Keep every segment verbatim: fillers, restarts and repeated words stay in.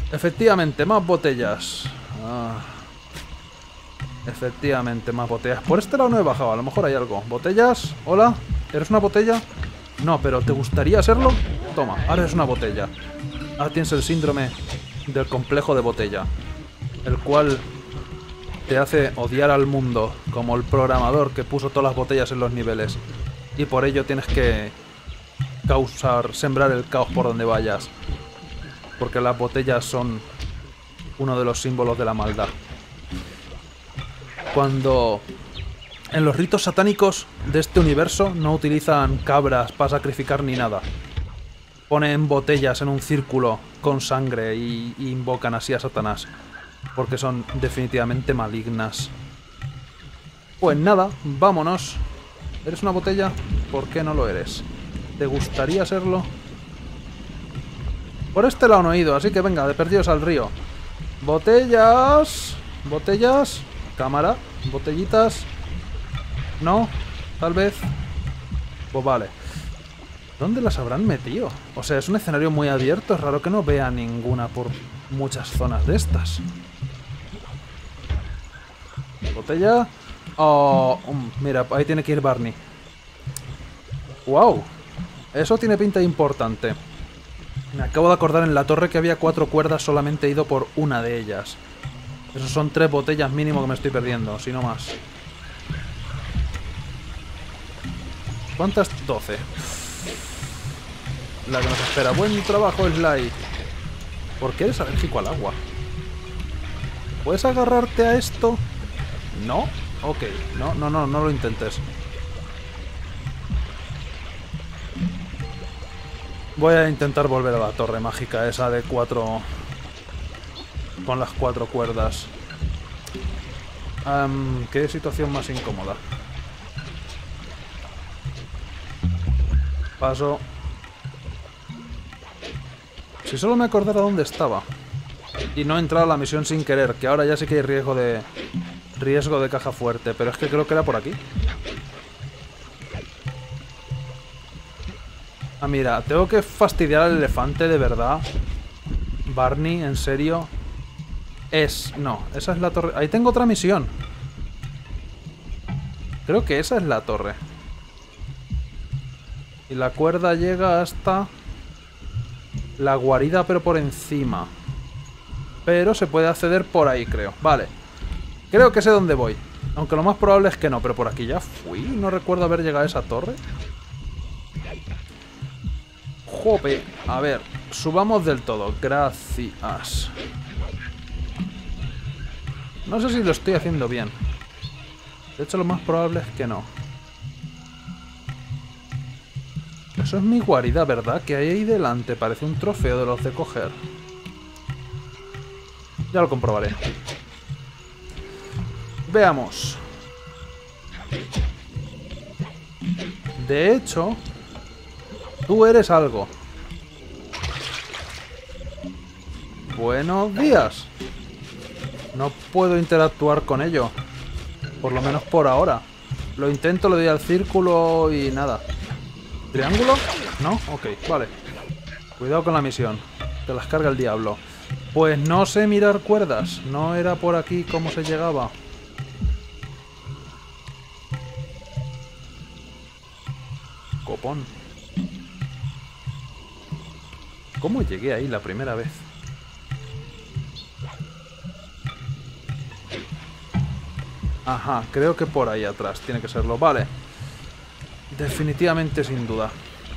Efectivamente, más botellas. Ah. Efectivamente, más botellas. Por este lado no he bajado, a lo mejor hay algo. ¿Botellas? ¿Hola? ¿Eres una botella? No, pero ¿te gustaría serlo? Toma, ahora eres una botella. Ahora tienes el síndrome del complejo de botella, el cual te hace odiar al mundo, como el programador que puso todas las botellas en los niveles. Y por ello tienes que causar, sembrar el caos por donde vayas. Porque las botellas son uno de los símbolos de la maldad. Cuando en los ritos satánicos de este universo no utilizan cabras para sacrificar ni nada. Ponen botellas en un círculo con sangre y, y invocan así a Satanás. Porque son definitivamente malignas. Pues nada, vámonos. ¿Eres una botella? ¿Por qué no lo eres? ¿Te gustaría serlo? Por este lado no he ido, así que venga, de perdidos al río. Botellas. Botellas. Cámara. Botellitas. No. Tal vez. Pues vale. ¿Dónde las habrán metido? O sea, es un escenario muy abierto. Es raro que no vea ninguna por muchas zonas de estas. Botella. Oh, um, mira, ahí tiene que ir Barney. ¡Wow! Eso tiene pinta importante. Me acabo de acordar en la torre que había cuatro cuerdas, solamente he ido por una de ellas. Esos son tres botellas mínimo que me estoy perdiendo, si no más. ¿Cuántas? doce. La que nos espera. Buen trabajo, Sly. ¿Por qué eres alérgico al agua? ¿Puedes agarrarte a esto? ¿No? Ok. No, no, no, no lo intentes. Voy a intentar volver a la torre mágica esa de cuatro... con las cuatro cuerdas. Um, ¿Qué situación más incómoda? Paso. Si solo me acordara dónde estaba. Y no he entrado a la misión sin querer, que ahora ya sí que hay riesgo de... riesgo de caja fuerte, pero es que creo que era por aquí. Ah, mira, tengo que fastidiar al elefante de verdad. Barney, ¿en serio? Es... no, esa es la torre... ahí tengo otra misión. Creo que esa es la torre. Y la cuerda llega hasta... la guarida, pero por encima. Pero se puede acceder por ahí, creo. Vale. Creo que sé dónde voy. Aunque lo más probable es que no, pero por aquí ya fui. No recuerdo haber llegado a esa torre. Jope. A ver, subamos del todo. Gracias. No sé si lo estoy haciendo bien. De hecho, lo más probable es que no. Eso es mi guarida, ¿verdad? Que hay ahí delante. Parece un trofeo de los de coger. Ya lo comprobaré. Veamos. De hecho, tú eres algo. Buenos días. No puedo interactuar con ello. Por lo menos por ahora. Lo intento, le doy al círculo y nada. ¿Triángulo? ¿No? Ok, vale. Cuidado con la misión. Te las carga el diablo. Pues no sé mirar cuerdas. No era por aquí cómo se llegaba. Copón. ¿Cómo llegué ahí la primera vez? Ajá, creo que por ahí atrás tiene que serlo. Vale. Definitivamente, sin duda.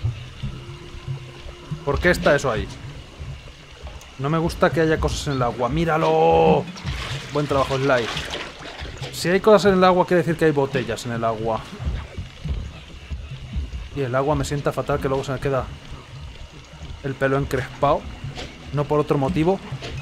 ¿Por qué está eso ahí? No me gusta que haya cosas en el agua. ¡Míralo! Buen trabajo, Sly. Si hay cosas en el agua, quiere decir que hay botellas en el agua. Y el agua me sienta fatal, que luego se me queda el pelo encrespado. No por otro motivo.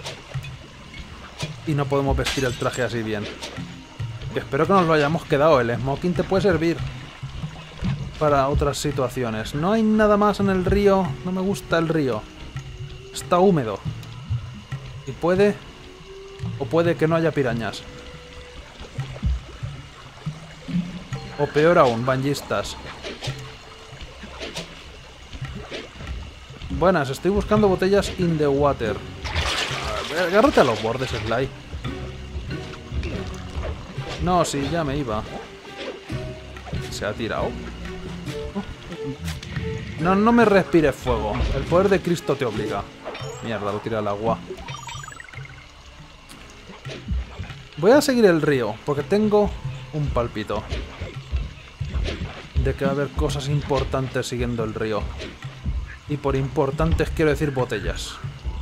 Y no podemos vestir el traje así bien. Que espero que nos lo hayamos quedado. El smoking te puede servir para otras situaciones. No hay nada más en el río. No me gusta el río. Está húmedo. Y puede... o puede que no haya pirañas. O peor aún, bañistas. Buenas, estoy buscando botellas in the water. Agárrate a los bordes, Sly. No, sí, ya me iba. Se ha tirado. No, no me respires fuego. El poder de Cristo te obliga. Mierda, lo tira al agua. Voy a seguir el río, porque tengo un palpito de que va a haber cosas importantes siguiendo el río. Y por importantes quiero decir botellas.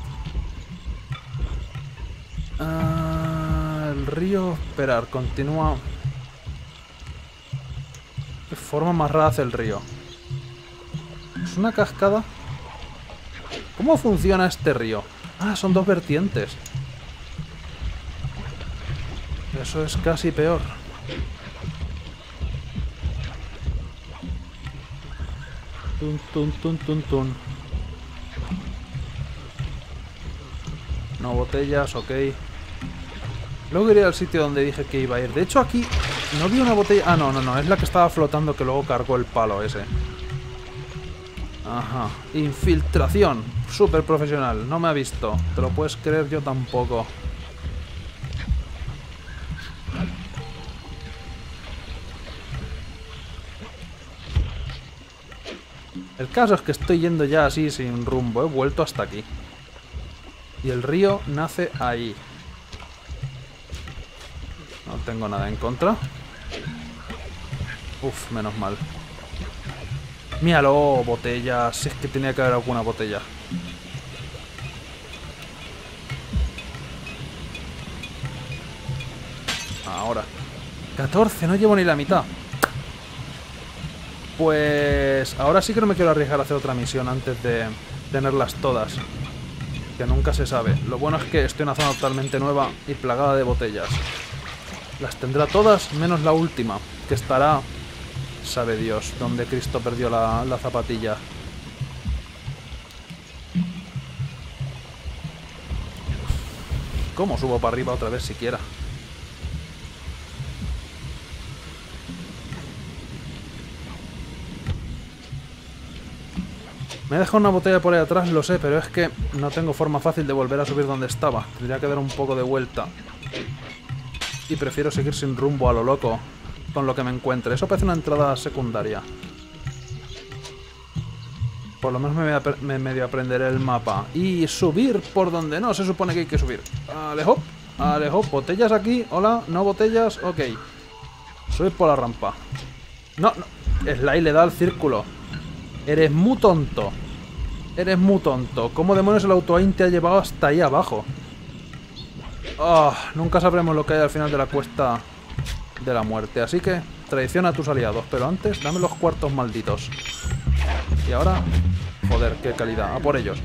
Ah, el río... Esperar, continúa... ¿Qué forma más rara hace el río? ¿Es una cascada? ¿Cómo funciona este río? Ah, son dos vertientes. Eso es casi peor. Tun, tun, tun, tun, tun. No botellas, ok. Luego iré al sitio donde dije que iba a ir. De hecho aquí no vi una botella... Ah, no, no, no. Es la que estaba flotando que luego cargó el palo ese. Ajá. Infiltración. Súper profesional. No me ha visto. ¿Te lo puedes creer? Yo tampoco. El caso es que estoy yendo ya así sin rumbo. He vuelto hasta aquí. Y el río nace ahí. No tengo nada en contra. Uf, menos mal. Míralo, botellas. Si es que tenía que haber alguna botella. Ahora. catorce, no llevo ni la mitad. Pues ahora sí que no me quiero arriesgar a hacer otra misión antes de tenerlas todas. Que nunca se sabe. Lo bueno es que estoy en una zona totalmente nueva y plagada de botellas. Las tendrá todas menos la última, que estará... Sabe Dios dónde Cristo perdió la, la zapatilla. ¿Cómo subo para arriba otra vez siquiera? Me he dejado una botella por ahí atrás, lo sé, pero es que no tengo forma fácil de volver a subir donde estaba. Tendría que dar un poco de vuelta. Y prefiero seguir sin rumbo a lo loco con lo que me encuentre. Eso parece una entrada secundaria. Por lo menos me, voy a, me medio aprenderé el mapa. Y subir por donde no se supone que hay que subir. Alejo, alejo. Botellas aquí. Hola, no botellas. Ok. Subir por la rampa. No, no. Sly le da al círculo. Eres muy tonto. Eres muy tonto. ¿Cómo demonios el auto-aim te ha llevado hasta ahí abajo? Oh, nunca sabremos lo que hay al final de la cuesta de la muerte. Así que traiciona a tus aliados. Pero antes, dame los cuartos malditos. Y ahora... Joder, qué calidad. A por ellos.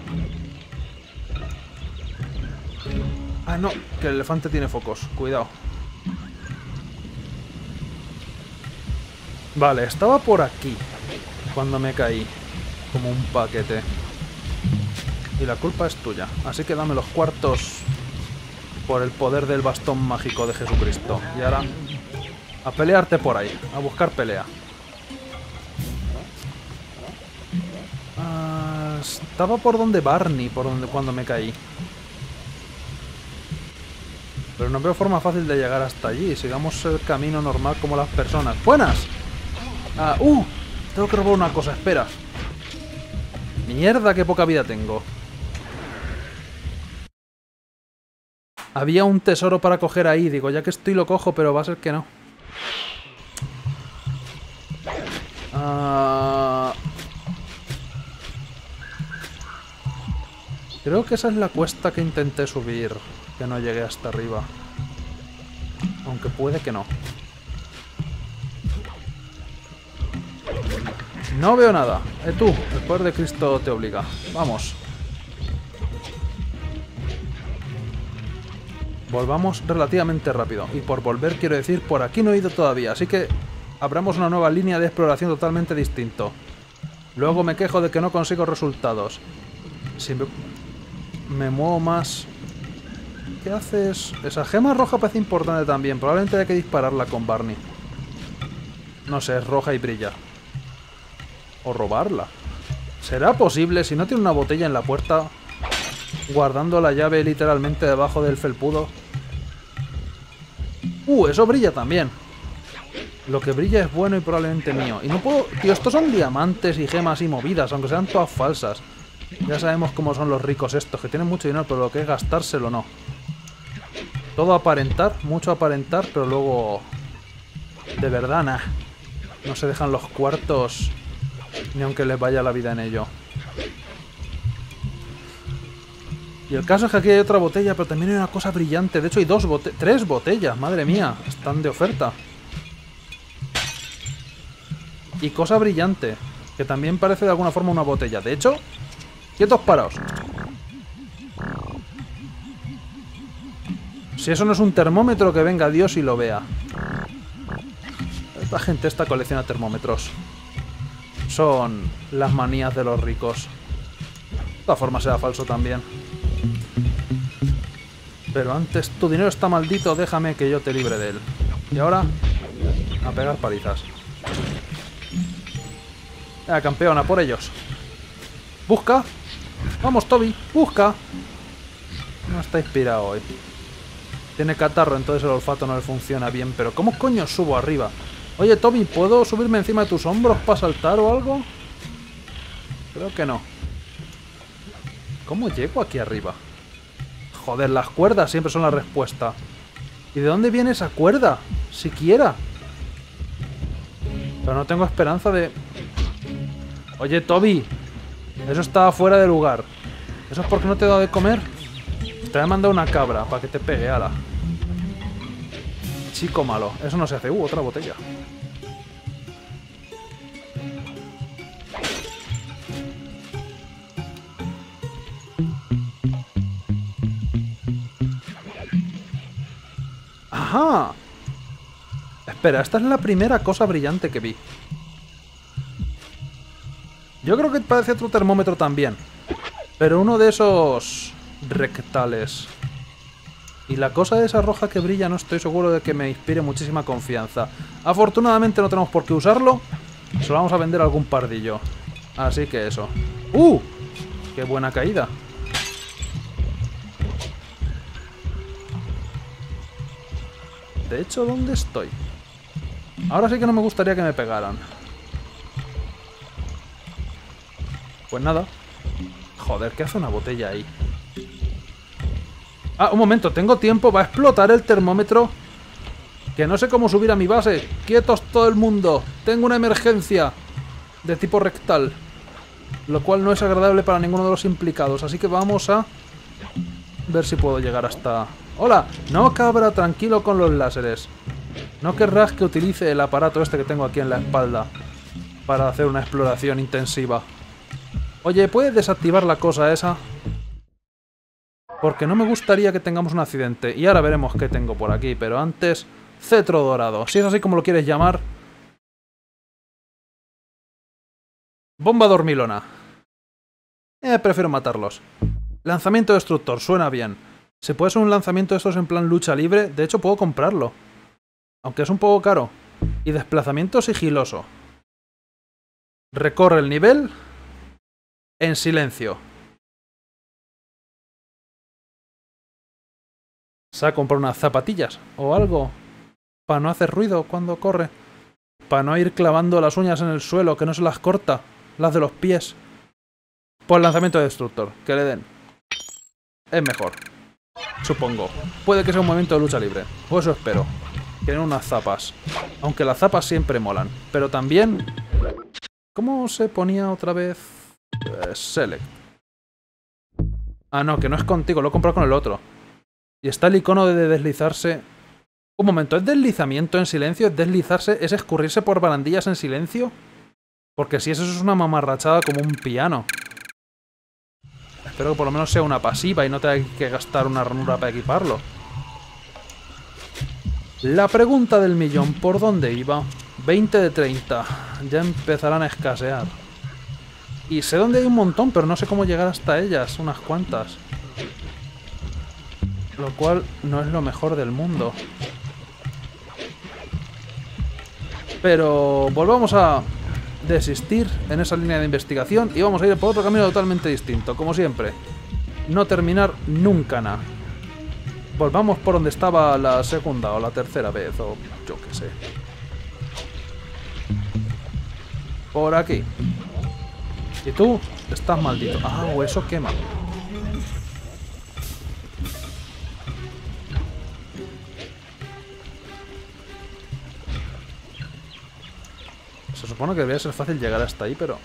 Ah, no. Que el elefante tiene focos. Cuidado. Vale, estaba por aquí cuando me caí. Como un paquete. Y la culpa es tuya. Así que dame los cuartos por el poder del bastón mágico de Jesucristo. Y ahora a pelearte por ahí. A buscar pelea. Ah, estaba por donde Barney, por donde cuando me caí. Pero no veo forma fácil de llegar hasta allí. Sigamos el camino normal como las personas. ¡Buenas! Ah, ¡uh! Tengo que robar una cosa, espera. Mierda, qué poca vida tengo. Había un tesoro para coger ahí. Digo, ya que estoy lo cojo, pero va a ser que no. Ah... Creo que esa es la cuesta que intenté subir. Que no llegué hasta arriba. Aunque puede que no. No veo nada. Eh, tú, el poder de Cristo te obliga. Vamos. Volvamos relativamente rápido. Y por volver quiero decir, por aquí no he ido todavía. Así que abramos una nueva línea de exploración totalmente distinto. Luego me quejo de que no consigo resultados. Si me, me muevo más... ¿Qué haces? Esa gema roja parece importante también. Probablemente haya que dispararla con Barney. No sé, es roja y brilla. O robarla. ¿Será posible? Si no tiene una botella en la puerta... guardando la llave literalmente debajo del felpudo. Uh, eso brilla también. Lo que brilla es bueno y probablemente mío. Y no puedo... Tío, estos son diamantes y gemas y movidas, aunque sean todas falsas. Ya sabemos cómo son los ricos estos, que tienen mucho dinero, pero lo que es gastárselo no. Todo aparentar, mucho aparentar, pero luego... De verdad, nah. No se dejan los cuartos ni aunque les vaya la vida en ello. Y el caso es que aquí hay otra botella, pero también hay una cosa brillante. De hecho hay dos botellas, tres botellas, madre mía. Están de oferta. Y cosa brillante, que también parece de alguna forma una botella. De hecho, quietos paraos. Si eso no es un termómetro, que venga Dios y lo vea. La gente esta colecciona termómetros. Son las manías de los ricos. De todas formas será falso también. Pero antes, tu dinero está maldito, déjame que yo te libre de él. Y ahora, a pegar palizas. Ya, campeona, por ellos. Busca. Vamos, Toby, busca. No está inspirado hoy. Tiene catarro, entonces el olfato no le funciona bien. Pero ¿cómo coño subo arriba? Oye, Toby, ¿puedo subirme encima de tus hombros para saltar o algo? Creo que no. ¿Cómo llego aquí arriba? Joder, las cuerdas siempre son la respuesta. ¿Y de dónde viene esa cuerda? Siquiera. Pero no tengo esperanza de... Oye, Toby. Eso está fuera de lugar. ¿Eso es porque no te he dado de comer? Te he mandado una cabra para que te pegue, ala. Chico malo. Eso no se hace. Uh, otra botella. ¡Ajá! Espera, esta es la primera cosa brillante que vi. Yo creo que parece otro termómetro también. Pero uno de esos... rectales. Y la cosa esa roja que brilla no estoy seguro de que me inspire muchísima confianza. Afortunadamente no tenemos por qué usarlo. Se lo vamos a vender a algún pardillo. Así que eso. ¡Uh! ¡Qué buena caída! De hecho, ¿dónde estoy? Ahora sí que no me gustaría que me pegaran. Pues nada. Joder, ¿qué hace una botella ahí? Ah, un momento, tengo tiempo. Va a explotar el termómetro. Que no sé cómo subir a mi base. Quietos todo el mundo. Tengo una emergencia de tipo rectal. Lo cual no es agradable para ninguno de los implicados. Así que vamos a ver si puedo llegar hasta... ¡Hola! No, cabra, tranquilo con los láseres. No querrás que utilice el aparato este que tengo aquí en la espalda para hacer una exploración intensiva. Oye, ¿puedes desactivar la cosa esa? Porque no me gustaría que tengamos un accidente. Y ahora veremos qué tengo por aquí. Pero antes, cetro dorado. Si es así como lo quieres llamar. Bomba dormilona. Eh, prefiero matarlos. Lanzamiento destructor, suena bien. ¿Se puede hacer un lanzamiento de estos en plan lucha libre? De hecho, puedo comprarlo. Aunque es un poco caro. Y desplazamiento sigiloso. Recorre el nivel en silencio. ¿Se ha comprado unas zapatillas o algo? Para no hacer ruido cuando corre. Para no ir clavando las uñas en el suelo, que no se las corta. Las de los pies. Pues lanzamiento de destructor. Que le den. Es mejor. Supongo. Puede que sea un movimiento de lucha libre. O eso espero. Tienen unas zapas. Aunque las zapas siempre molan. Pero también... ¿Cómo se ponía otra vez? Eh, select. Ah, no, que no es contigo. Lo he comprado con el otro. Y está el icono de deslizarse... Un momento, ¿es deslizamiento en silencio? ¿Es deslizarse? ¿Es escurrirse por barandillas en silencio? Porque si eso es una mamarrachada como un piano. Espero que por lo menos sea una pasiva y no tenga que gastar una ranura para equiparlo. La pregunta del millón, ¿por dónde iba? veinte de treinta. Ya empezarán a escasear. Y sé dónde hay un montón, pero no sé cómo llegar hasta ellas. Unas cuantas. Lo cual no es lo mejor del mundo. Pero volvamos a desistir en esa línea de investigación y vamos a ir por otro camino totalmente distinto, como siempre. no terminar nunca nada. Volvamos por donde estaba la segunda o la tercera vez, o yo qué sé. Por aquí. Y tú estás maldito. Ah, o eso quema. Se supone que debería ser fácil llegar hasta ahí, pero...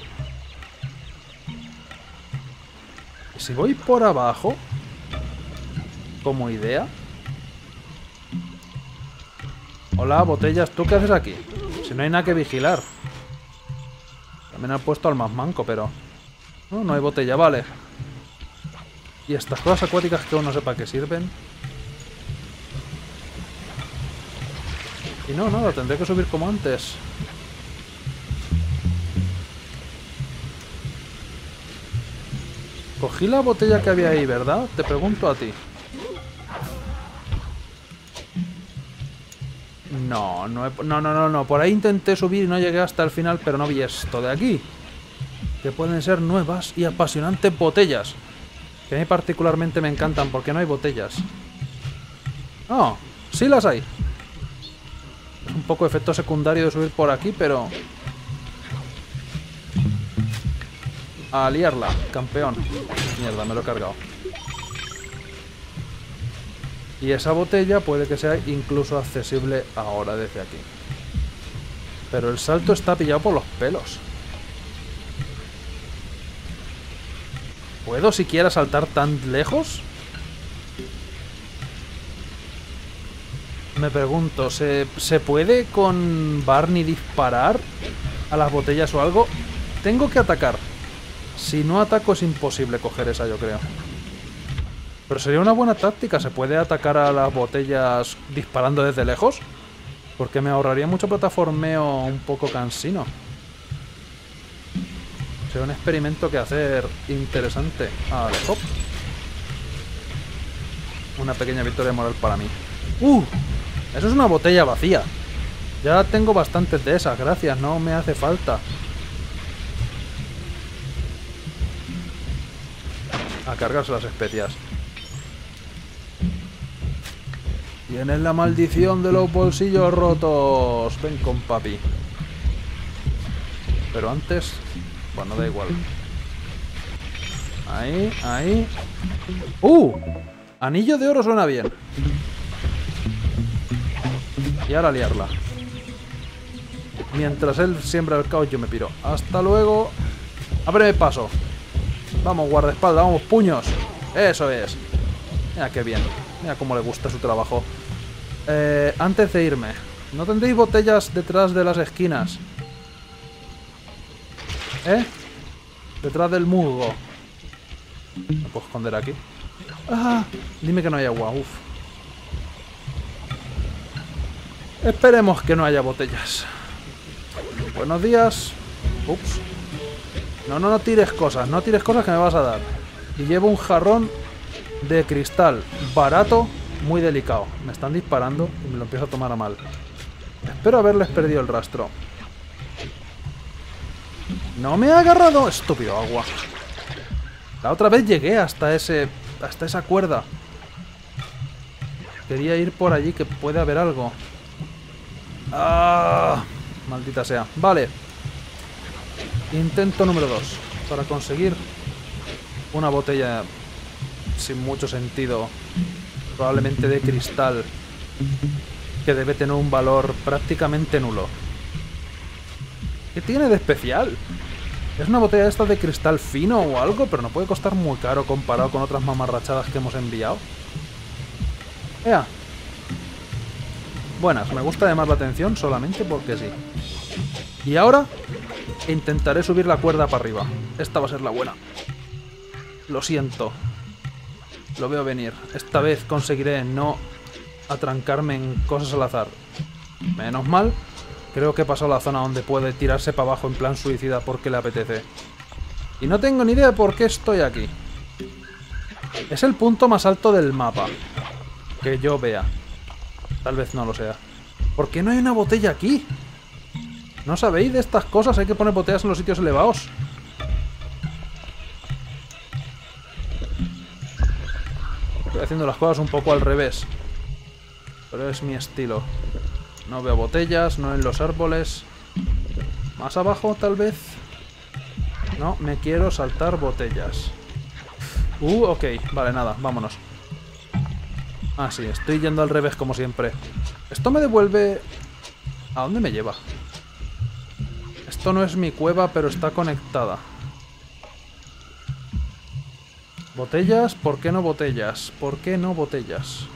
¿Y si voy por abajo? Como idea. Hola, botellas, ¿tú qué haces aquí? Si no hay nada que vigilar. También han puesto al más manco, pero... No, no hay botella, vale. Y estas cosas acuáticas que uno sepa que sirven. Y no, nada, tendré que subir como antes. Cogí la botella que había ahí, ¿verdad? Te pregunto a ti. No, no, he, no, no, no, no. Por ahí intenté subir y no llegué hasta el final, pero no vi esto de aquí. Que pueden ser nuevas y apasionantes botellas. Que a mí particularmente me encantan porque no hay botellas. No, sí las hay. Es un poco efecto secundario de subir por aquí, pero... A liarla, campeón. Mierda, me lo he cargado. Y esa botella puede que sea incluso accesible ahora desde aquí. Pero el salto está pillado por los pelos. ¿Puedo siquiera saltar tan lejos? Me pregunto, ¿se, ¿se puede con Barney disparar a las botellas o algo? Tengo que atacar. Si no ataco es imposible coger esa, yo creo. Pero sería una buena táctica. ¿Se puede atacar a las botellas disparando desde lejos? Porque me ahorraría mucho plataformeo un poco cansino. Sería un experimento que hacer interesante. Vale, hop. Una pequeña victoria moral para mí. ¡Uh! Eso es una botella vacía. Ya tengo bastantes de esas, gracias. No me hace falta. A cargarse las especias. Tienes la maldición de los bolsillos rotos. Ven con papi. Pero antes... Bueno, da igual. Ahí, ahí. ¡Uh! Anillo de oro suena bien. Y ahora liarla. Mientras él siembra el caos, yo me piro. Hasta luego. Ábreme paso. Vamos, guardaespaldas, vamos, puños. Eso es. Mira qué bien. Mira cómo le gusta su trabajo. Eh, antes de irme, ¿no tendréis botellas detrás de las esquinas? ¿Eh? Detrás del musgo. ¿Me puedo esconder aquí? Ah, dime que no hay agua, uff. Esperemos que no haya botellas. Buenos días. Ups. No, no, no tires cosas. No tires cosas que me vas a dar. Y llevo un jarrón de cristal. Barato, muy delicado. Me están disparando y me lo empiezo a tomar a mal. Espero haberles perdido el rastro. No me ha agarrado. Estúpido agua. La otra vez llegué hasta ese... Hasta esa cuerda. Quería ir por allí, que puede haber algo. ¡Ah! Maldita sea. Vale. Intento número dos. Para conseguir una botella sin mucho sentido. Probablemente de cristal. Que debe tener un valor prácticamente nulo. ¿Qué tiene de especial? Es una botella esta de cristal fino o algo, pero no puede costar muy caro comparado con otras mamarrachadas que hemos enviado. ¡Ea! Buenas, me gusta llamar la atención solamente porque sí. Y ahora intentaré subir la cuerda para arriba. Esta va a ser la buena. Lo siento. Lo veo venir. Esta vez conseguiré no atrancarme en cosas al azar. Menos mal. Creo que he pasado la zona donde puede tirarse para abajo en plan suicida porque le apetece. Y no tengo ni idea de por qué estoy aquí. Es el punto más alto del mapa. Que yo vea. Tal vez no lo sea. ¿Por qué no hay una botella aquí? ¿No sabéis de estas cosas? Hay que poner botellas en los sitios elevados. haciendo las cosas un poco al revés. Pero es mi estilo. No veo botellas, no en los árboles. Más abajo, tal vez. No, me quiero saltar botellas. Uh, ok. Vale, nada, vámonos. Ah, sí, estoy yendo al revés como siempre. Esto me devuelve... ¿A dónde me lleva? Esto no es mi cueva, pero está conectada. ¿Botellas? ¿Por qué no botellas? ¿Por qué no botellas?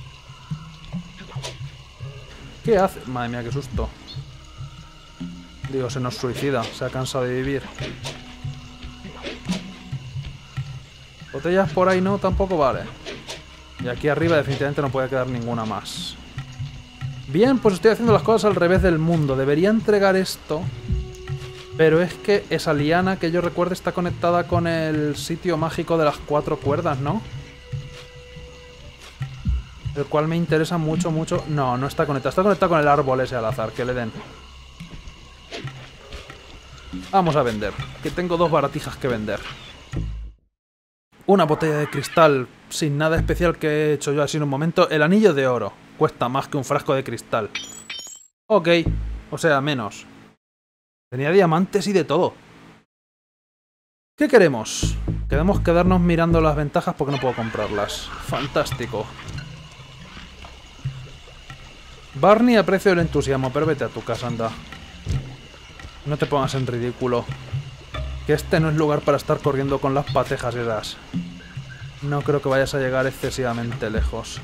¿Qué hace? Madre mía, qué susto. Digo, se nos suicida. Se ha cansado de vivir. Botellas por ahí no, tampoco vale. Y aquí arriba definitivamente no puede quedar ninguna más. Bien, pues estoy haciendo las cosas al revés del mundo. Debería entregar esto. Pero es que esa liana que yo recuerdo está conectada con el sitio mágico de las cuatro cuerdas, ¿no? El cual me interesa mucho, mucho... No, no está conectada. Está conectada con el árbol ese al azar. Que le den. Vamos a vender. Que tengo dos baratijas que vender. Una botella de cristal sin nada especial que he hecho yo así en un momento. El anillo de oro. Cuesta más que un frasco de cristal. Ok. O sea, menos. Tenía diamantes y de todo. ¿Qué queremos? Queremos quedarnos mirando las ventajas porque no puedo comprarlas. Fantástico. Barney, aprecio el entusiasmo, pero vete a tu casa, anda. No te pongas en ridículo. Que este no es lugar para estar corriendo con las patejas esas. No creo que vayas a llegar excesivamente lejos.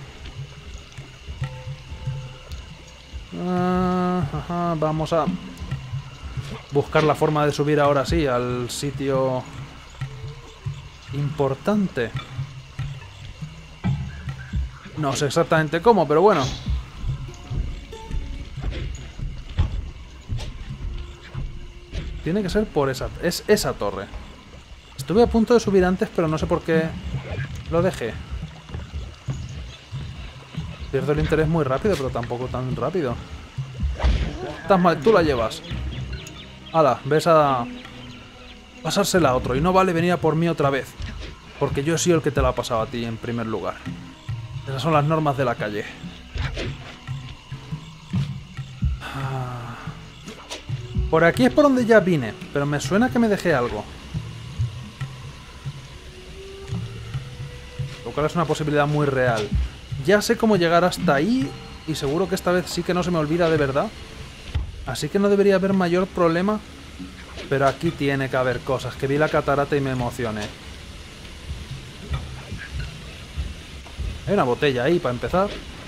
Ah, ajá, vamos a... buscar la forma de subir ahora sí al sitio importante. No sé exactamente cómo, pero bueno. Tiene que ser por esa... es esa torre. Estuve a punto de subir antes, pero no sé por qué lo dejé. Pierdo el interés muy rápido, pero tampoco tan rápido. Estás mal, tú la llevas. Hala, ves a pasársela a otro. Y no vale venir a por mí otra vez. Porque yo he sido el que te la ha pasado a ti en primer lugar. Esas son las normas de la calle. Por aquí es por donde ya vine. Pero me suena que me dejé algo. Lo cual es una posibilidad muy real. Ya sé cómo llegar hasta ahí. Y seguro que esta vez sí que no se me olvida de verdad. Así que no debería haber mayor problema. Pero aquí tiene que haber cosas. Que vi la catarata y me emocioné. Hay una botella ahí para empezar.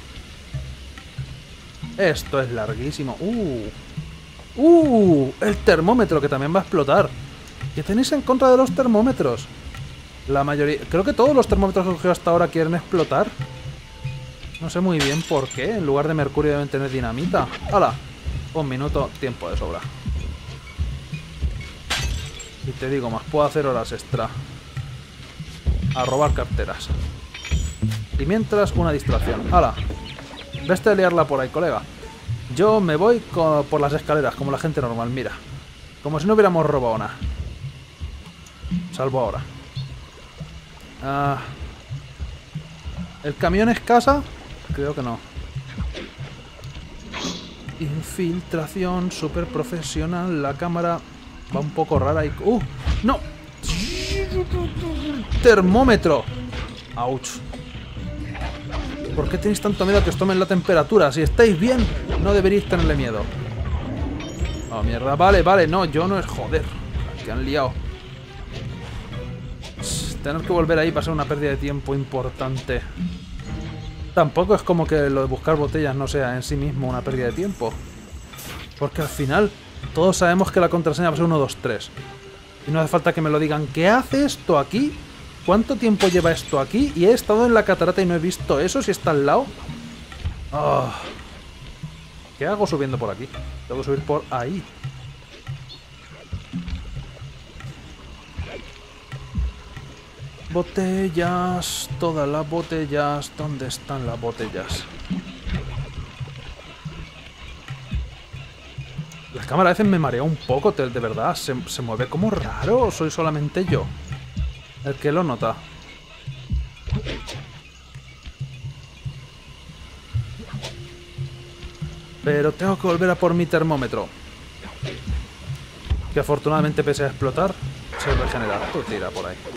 Esto es larguísimo. Uh. Uh. El termómetro que también va a explotar. ¿Qué tenéis en contra de los termómetros? La mayoría... Creo que todos los termómetros que he cogido hasta ahora quieren explotar. No sé muy bien por qué. En lugar de mercurio deben tener dinamita. ¡Hala! Un minuto, tiempo de sobra. Y te digo más, puedo hacer horas extra. A robar carteras. Y mientras, una distracción. ¡Hala! Veste a liarla por ahí, colega. Yo me voy por las escaleras, como la gente normal, mira. Como si no hubiéramos robado nada. Salvo ahora. Ah, ¿el camión es casa? Creo que no. Infiltración super profesional. La cámara va un poco rara y... ¡Uh! ¡No! ¡Termómetro! ¡Auch! ¿Por qué tenéis tanto miedo a que os tomen la temperatura? Si estáis bien, no deberíais tenerle miedo. Oh, mierda. Vale, vale. No, yo no es... Joder. Que han liado. Tener que volver ahí va a ser una pérdida de tiempo importante. Tampoco es como que lo de buscar botellas no sea en sí mismo una pérdida de tiempo. Porque al final todos sabemos que la contraseña va a ser uno, dos, tres. Y no hace falta que me lo digan. ¿Qué hace esto aquí? ¿Cuánto tiempo lleva esto aquí? Y he estado en la catarata y no he visto eso si está al lado. Oh. ¿Qué hago subiendo por aquí? Tengo que subir por ahí. Botellas, todas las botellas. ¿Dónde están las botellas? La cámara a veces me marea un poco, de verdad. Se, se mueve como raro, ¿o soy solamente yo el que lo nota? Pero tengo que volver a por mi termómetro. Que afortunadamente, pese a explotar, se regenera. Tú tira por ahí.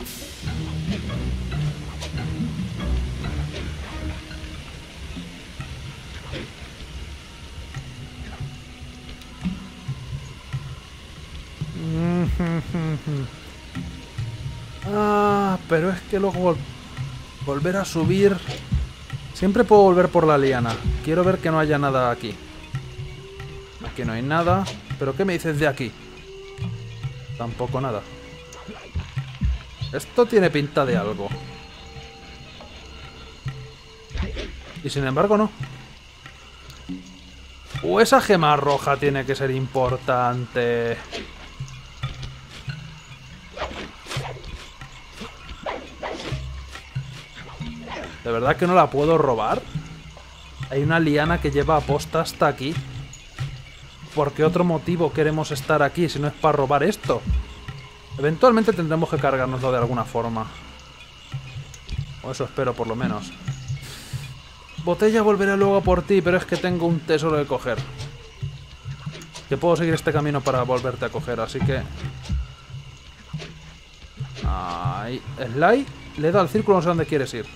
Ah, pero es que luego vol volver a subir... Siempre puedo volver por la liana. Quiero ver que no haya nada aquí. Aquí no hay nada. ¿Pero qué me dices de aquí? Tampoco nada. Esto tiene pinta de algo. Y sin embargo no. O esa gema roja tiene que ser importante. ¿De verdad que no la puedo robar? Hay una liana que lleva aposta hasta aquí. ¿Por qué otro motivo queremos estar aquí si no es para robar esto? Eventualmente tendremos que cargárnoslo de alguna forma. O eso espero por lo menos. Botella, volveré luego por ti, pero es que tengo un tesoro que coger. Que puedo seguir este camino para volverte a coger, así que... Ahí. Sly, le da al círculo, no sé dónde quieres ir.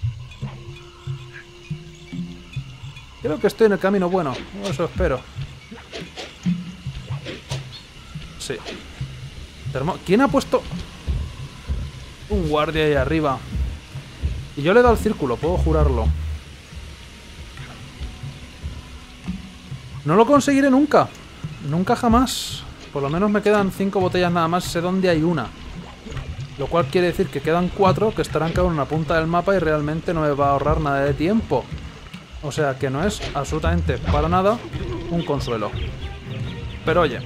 Creo que estoy en el camino bueno, eso espero. Sí. Termo... ¿Quién ha puesto un guardia ahí arriba? Y yo le he dado al círculo, puedo jurarlo. No lo conseguiré nunca. Nunca jamás. Por lo menos me quedan cinco botellas nada más, sé dónde hay una. Lo cual quiere decir que quedan cuatro que estarán cada una en una punta del mapa y realmente no me va a ahorrar nada de tiempo. O sea que no es absolutamente para nada un consuelo. Pero oye.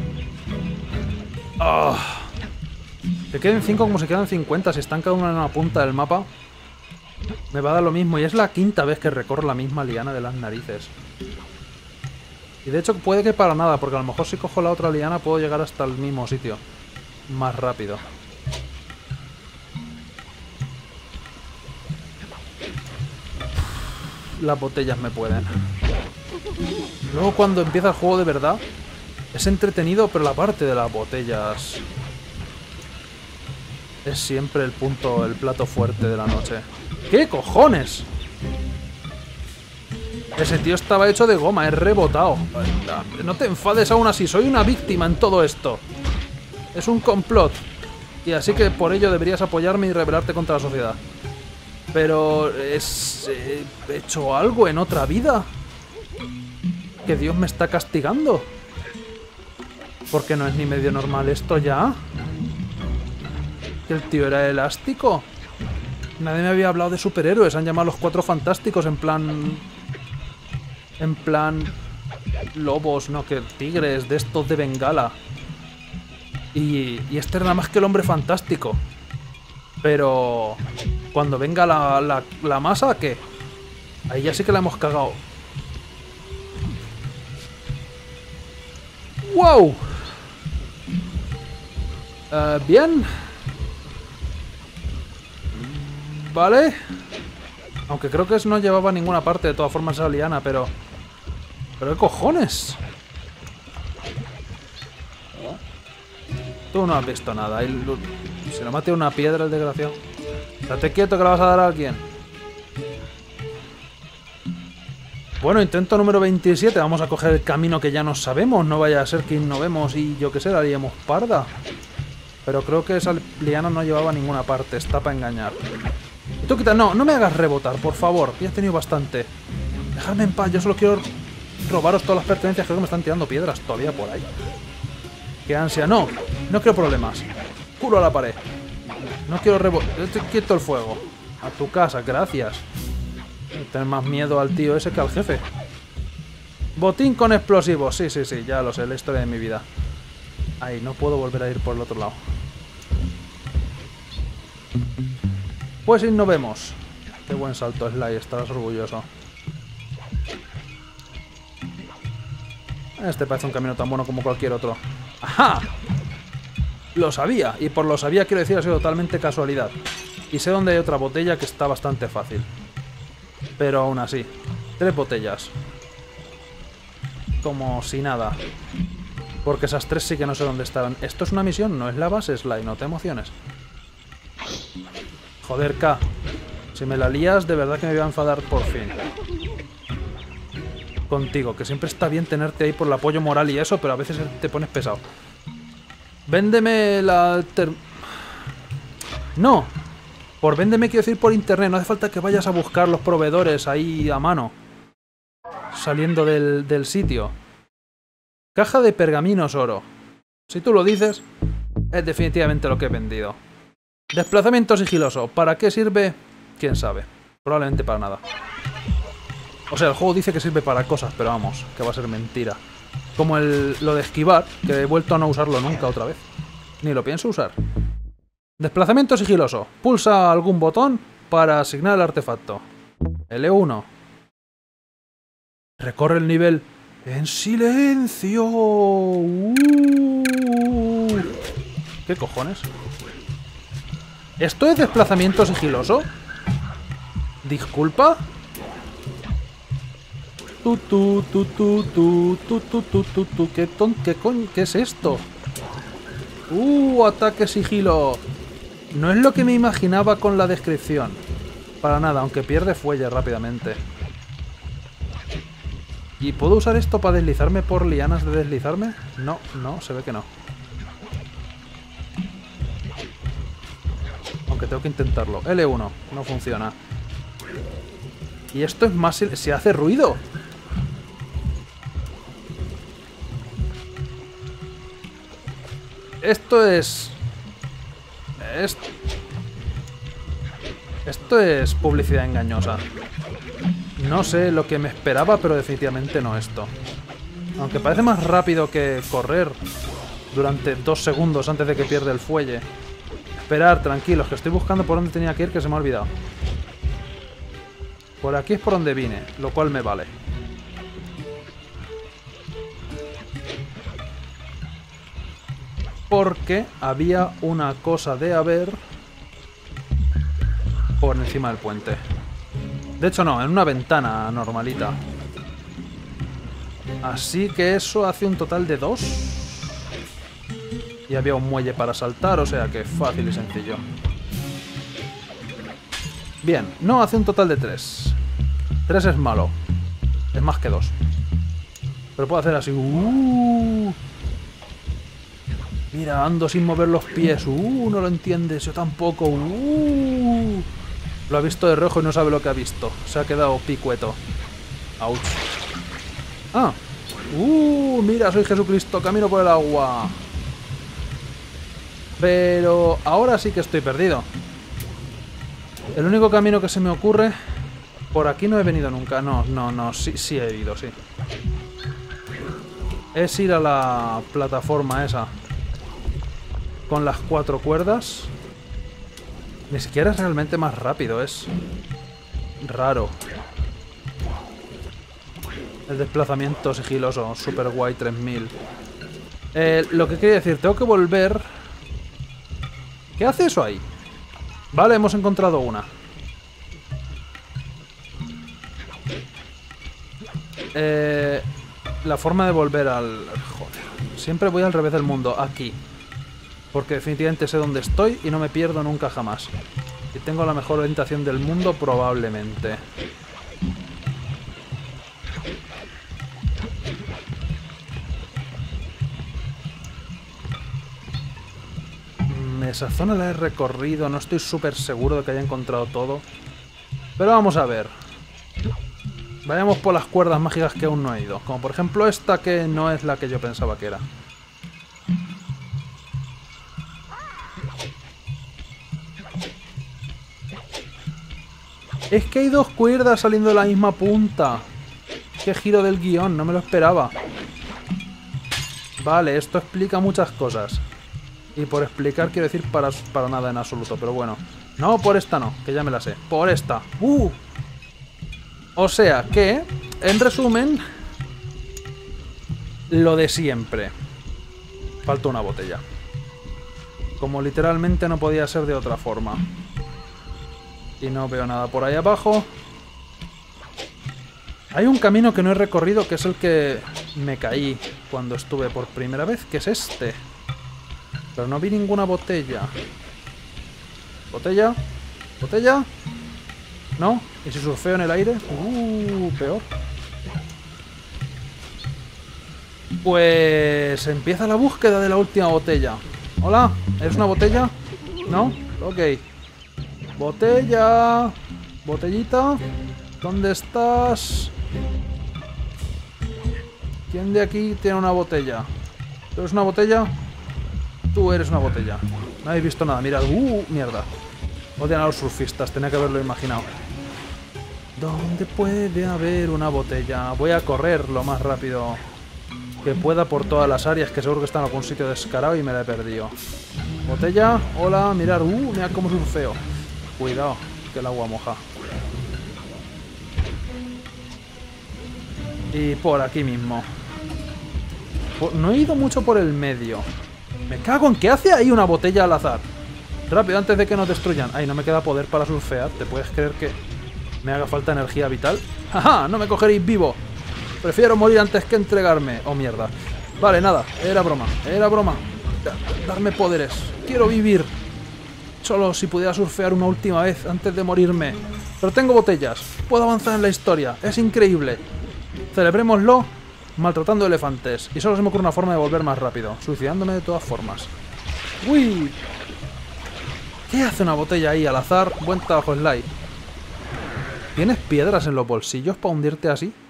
Oh. Que queden cinco como si quedan cincuenta. Si están cada una en una punta del mapa, me va a dar lo mismo. Y es la quinta vez que recorro la misma liana de las narices. Y de hecho puede que para nada, porque a lo mejor si cojo la otra liana puedo llegar hasta el mismo sitio más rápido. Las botellas me pueden. Luego cuando empieza el juego de verdad es entretenido, pero la parte de las botellas es siempre el punto, el plato fuerte de la noche. ¿Qué cojones? Ese tío estaba hecho de goma, es rebotado. No te enfades aún así, soy una víctima en todo esto. Es un complot. Y así que por ello deberías apoyarme y rebelarte contra la sociedad. Pero es... ¿he hecho algo en otra vida? ¿Que Dios me está castigando? Porque no es ni medio normal esto ya. ¿Que el tío era elástico? Nadie me había hablado de superhéroes. Han llamado a los Cuatro Fantásticos en plan... En plan... Lobos, no, que tigres, de estos de Bengala. Y, y este era nada más que el hombre fantástico. Pero... Cuando venga la, la, la masa, ¿qué? Ahí ya sí que la hemos cagado. ¡Wow! Uh, bien. Vale. Aunque creo que eso no llevaba a ninguna parte, de todas formas, esa liana, pero... ¿Pero qué cojones? Tú no has visto nada. Se le mate una piedra el desgraciado. Estate quieto que la vas a dar a alguien. Bueno, intento número veintisiete. Vamos a coger el camino que ya no sabemos. No vaya a ser que innovemos y yo que sé, la haríamos parda. Pero creo que esa liana no llevaba a ninguna parte. Está para engañar. Y tú quita, no, no me hagas rebotar, por favor. Ya he tenido bastante. Dejadme en paz, yo solo quiero robaros todas las pertenencias. Creo que me están tirando piedras todavía por ahí. Qué ansia, no, no quiero problemas. Culo a la pared. No quiero rebotar. Quieto el fuego. A tu casa, gracias. Tener más miedo al tío ese que al jefe. Botín con explosivos. Sí, sí, sí, ya lo sé, la historia de mi vida. Ahí, no puedo volver a ir por el otro lado. Pues innovemos. Qué buen salto, Sly, estarás orgulloso. Este parece un camino tan bueno como cualquier otro. ¡Ajá! Lo sabía, y por lo sabía quiero decir ha sido totalmente casualidad. Y sé dónde hay otra botella que está bastante fácil. Pero aún así, tres botellas. como si nada. Porque esas tres sí que no sé dónde estaban. Esto es una misión, no es la base Sly, no te emociones. Joder, K. Si me la lías, de verdad que me voy a enfadar por fin. Contigo, que siempre está bien tenerte ahí por el apoyo moral y eso, pero a veces te pones pesado. Véndeme la... Ter... No. Por véndeme quiero decir por internet. No hace falta que vayas a buscar los proveedores ahí a mano. Saliendo del, del sitio. Caja de pergaminos oro. Si tú lo dices, es definitivamente lo que he vendido. Desplazamiento sigiloso. ¿Para qué sirve? ¿Quién sabe? Probablemente para nada. O sea, el juego dice que sirve para cosas, pero vamos, que va a ser mentira. Como el, lo de esquivar, que he vuelto a no usarlo nunca otra vez. Ni lo pienso usar. Desplazamiento sigiloso. Pulsa algún botón para asignar el artefacto. L uno. Recorre el nivel en silencio. Uh. ¿Qué cojones? ¿Esto es desplazamiento sigiloso? ¿Disculpa? Tu, tu, tu, tu, tu, tu, tu, tu, tu, tu. ¿Qué, ton qué, coño? ¿Qué es esto? Uh, ataque sigilo. No es lo que me imaginaba con la descripción. Para nada, aunque pierde fuelle rápidamente. ¿Y puedo usar esto para deslizarme por lianas de deslizarme? No, no, se ve que no. Aunque tengo que intentarlo. L uno, no funciona. Y esto es más... ¿Se hace ruido? Esto es... es... Esto es publicidad engañosa. No sé lo que me esperaba, pero definitivamente no esto. Aunque parece más rápido que correr durante dos segundos antes de que pierda el fuelle. Esperar, tranquilos, que estoy buscando por dónde tenía que ir, que se me ha olvidado. Por aquí es por donde vine, lo cual me vale. Porque había una cosa de haber por encima del puente. De hecho no, en una ventana normalita. Así que eso hace un total de dos. Y había un muelle para saltar, o sea que fácil y sencillo. Bien, no, hace un total de tres. Tres es malo. Es más que dos. Pero puedo hacer así. Uh. Mira, ando sin mover los pies. Uh, no lo entiendes, yo tampoco. Uh. Lo ha visto de rojo y no sabe lo que ha visto. Se ha quedado picueto. Ouch. Ah. Uh, mira, soy Jesucristo, camino por el agua. Pero ahora sí que estoy perdido. El único camino que se me ocurre... Por aquí no he venido nunca. No, no, no. Sí, sí he ido, sí. Es ir a la plataforma esa. Con las cuatro cuerdas. Ni siquiera es realmente más rápido. Es raro. El desplazamiento sigiloso. Super guay tres mil. Eh, lo que quería decir, tengo que volver... ¿Qué hace eso ahí? Vale, hemos encontrado una. Eh, la forma de volver al... Joder. Siempre voy al revés del mundo. Aquí. Porque definitivamente sé dónde estoy y no me pierdo nunca jamás. Y tengo la mejor orientación del mundo probablemente. Esa zona la he recorrido, no estoy súper seguro de que haya encontrado todo. Pero vamos a ver. Vayamos por las cuerdas mágicas que aún no he ido. Como por ejemplo esta, que no es la que yo pensaba que era. Es que hay dos cuerdas saliendo de la misma punta. Qué giro del guión, no me lo esperaba. Vale, esto explica muchas cosas. Y por explicar quiero decir para, para nada en absoluto, pero bueno. No, por esta no, que ya me la sé. Por esta. ¡Uh! O sea que, en resumen, lo de siempre. Falta una botella. Como literalmente no podía ser de otra forma. Y no veo nada por ahí abajo. Hay un camino que no he recorrido, que es el que me caí cuando estuve por primera vez, que es este. Pero no vi ninguna botella. ¿Botella? ¿Botella? ¿No? ¿Y si surfeo en el aire? Uh, peor. Pues empieza la búsqueda de la última botella. Hola, ¿eres una botella? ¿No? Ok. Botella. Botellita. ¿Dónde estás? ¿Quién de aquí tiene una botella? ¿Tú eres una botella? Tú eres una botella. No habéis visto nada. Mirad. Uh, mierda. Odian a los surfistas. Tenía que haberlo imaginado. ¿Dónde puede haber una botella? Voy a correr lo más rápido que pueda por todas las áreas, que seguro que está en algún sitio descarado y me la he perdido. Botella. Hola. Mirad. Uh, mirad cómo surfeo. Cuidado, que el agua moja. Y por aquí mismo. No he ido mucho por el medio. Me cago en que hace ahí una botella al azar. Rápido, antes de que nos destruyan. Ay, no me queda poder para surfear. ¿Te puedes creer que me haga falta energía vital? ¡Jaja! No me cogeréis vivo. Prefiero morir antes que entregarme. Oh, mierda. Vale, nada. Era broma. Era broma. Darme poderes. Quiero vivir. Solo si pudiera surfear una última vez antes de morirme. Pero tengo botellas. Puedo avanzar en la historia. Es increíble. Celebrémoslo maltratando elefantes. Y solo se me ocurre una forma de volver más rápido. Suicidándome de todas formas. ¡Uy! ¿Qué hace una botella ahí al azar? Buen trabajo, Sly. ¿Tienes piedras en los bolsillos para hundirte así?